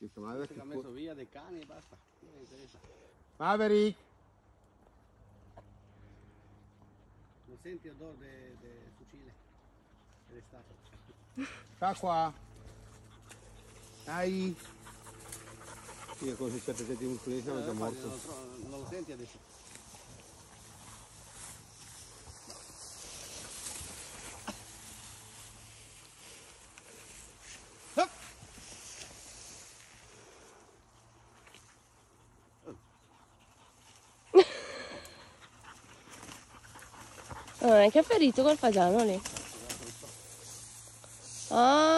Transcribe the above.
Che ha messo via dei cani e basta. Non mi interessa. Maverick! Non senti odore del fucile? Ed è stato. Sta qua! Dai! Sì, con 7 muscoli siamo già morti. Non lo senti adesso? Non è che ha ferito col fagiano lì. Ah.